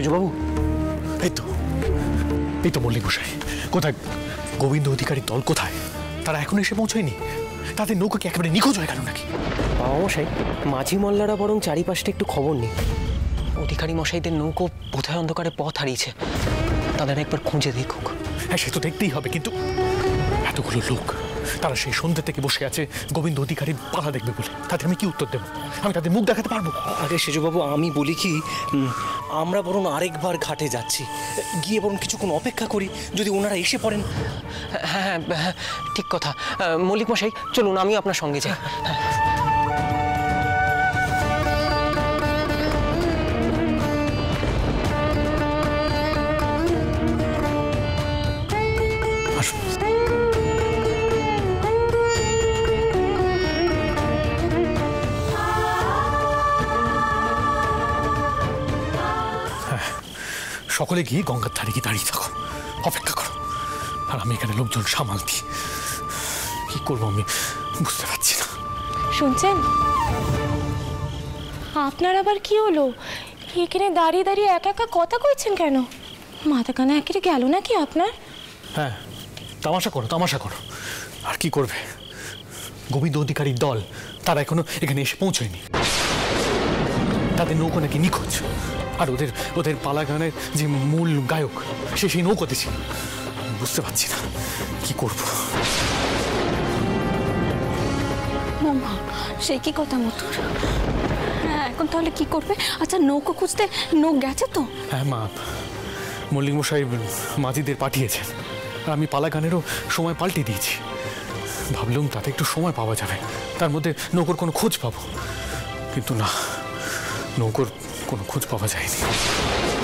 সেজুবাবু? এই তো মল্লিক মশাই। কোথায় গোবিন্দ অধিকারীর দল? কোথায়? তারা এখনো এসে পৌঁছয়নি? তাদের নৌকা কি একেবারে নিখোঁজ হয়ে গেল নাকি? বাবা মশাই, মাঝি মোল্লারা বরং চারিপাশটা একটু খবর নেই। অধিকারী মশাইদের নৌকো বোধহয় অন্ধকারে পথ হারিয়েছে, তাদের একবার খুঁজে দেখুক। হ্যাঁ, সে তো দেখতেই হবে, কিন্তু এতগুলো লোক তারা সেই সন্ধ্যা থেকে বসে আছে গোবিন্দ অধিকারীর পালা দেখবে বলে, তাতে আমি কি উত্তর দেবো? আমি তাদের মুখ দেখাতে পারবো? আরে সেজুবাবু, আমি বলি কি, আমরা বরং আরেকবার ঘাটে যাচ্ছি, গিয়ে বরং কিছুক্ষণ অপেক্ষা করি, যদি ওনারা এসে পড়েন। হ্যাঁ হ্যাঁ, ঠিক কথা। মল্লিক মশাই চলুন, আমি আপনার সঙ্গে যাই। সকলে গিয়ে গঙ্গার ধারে গিয়ে দাঁড়িয়ে থাকো, অপেক্ষা করো, আর আমি এখানে লোকজন সামাল দিই। কি করবো আমি বুঝতে পারছি না। শুনছেন, আপনার আবার কি হলো? এখানে দাঁড়িয়ে দাঁড়িয়ে একা একা কথা কইছেন কেন? মাথা কানা একেবারে গেল নাকি আপনার? হ্যাঁ, তামাশা করো, তামাশা করো। আর কি করবে? গোবিন্দ অধিকারীর দল তারা এখনো এখানে এসে পৌঁছয়নি। তাদের নৌকো নাকি নিখোঁজ, আর ওদের পালা গানের যে মূল গায়ক সে সেই নৌকোতে ছিল। বুঝতে পারছি না কি করব। মামা, সে কি কথা মতুর? হ্যাঁ, এখন তাহলে কি করবে? আচ্ছা, নৌকো খুঁজতে নৌক গেছে তো? হ্যাঁ মা, মল্লিক মশাই মাঝিদের পাঠিয়েছেন, আর আমি পালা গানেরও সময় পাল্টে দিয়েছি। ভাবলাম তাতে একটু সময় পাওয়া যাবে, তার মধ্যে নৌকোর কোনো খোঁজ পাবো, কিন্তু না, নৌকোর কোনো খোঁজ পাওয়া যায়নি।